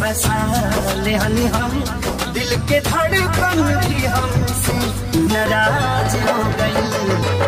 बसा ले हम, दिल के धड़कन भी हमसे नाराज हो गई।